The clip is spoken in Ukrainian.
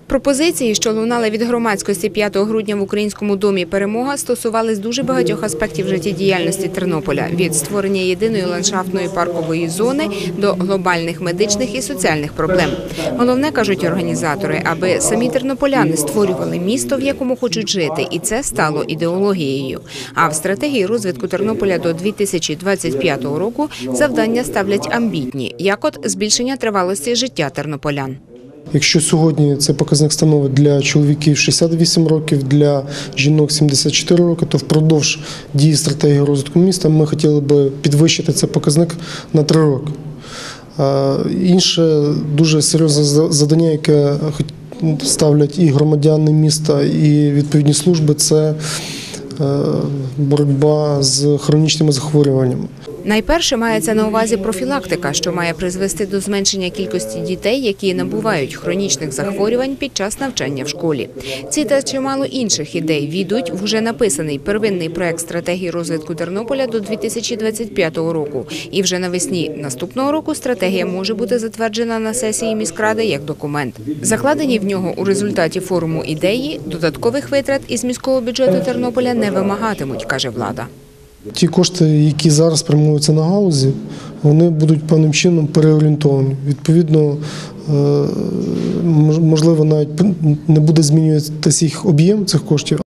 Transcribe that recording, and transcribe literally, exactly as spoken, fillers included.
Пропозиції, що лунали від громадськості п'ятого грудня в Українському домі «Перемога», стосувались дуже багатьох аспектів життєдіяльності Тернополя – від створення єдиної ландшафтної паркової зони до глобальних медичних і соціальних проблем. Головне, кажуть організатори, аби самі тернополяни створювали місто, в якому хочуть жити, і це стало ідеологією. А в стратегії розвитку Тернополя до дві тисячі двадцять п'ятого року завдання ставлять амбітні, як от збільшення тривалості життя тернополян. Якщо сьогодні цей показник становить для чоловіків шістдесят вісім років, для жінок сімдесят чотири роки, то впродовж дії стратегії розвитку міста ми хотіли би підвищити цей показник на три роки. Інше дуже серйозне завдання, яке ставлять і громадяни міста, і відповідні служби – це боротьба з хронічними захворюваннями. Найперше мається на увазі профілактика, що має призвести до зменшення кількості дітей, які набувають хронічних захворювань під час навчання в школі. Ці та чимало інших ідей війдуть в уже написаний первинний проект стратегії розвитку Тернополя до дві тисячі двадцять п'ятого року. І вже навесні наступного року стратегія може бути затверджена на сесії міськради як документ. Закладені в нього у результаті форуму ідеї додаткових витрат із міського бюджету Тернополя не вимагатимуть, каже влада. Ті кошти, які зараз спрямуються на галузі, вони будуть певним чином переорієнтовані. Відповідно, можливо, навіть не буде змінюватися їх об'єм цих коштів,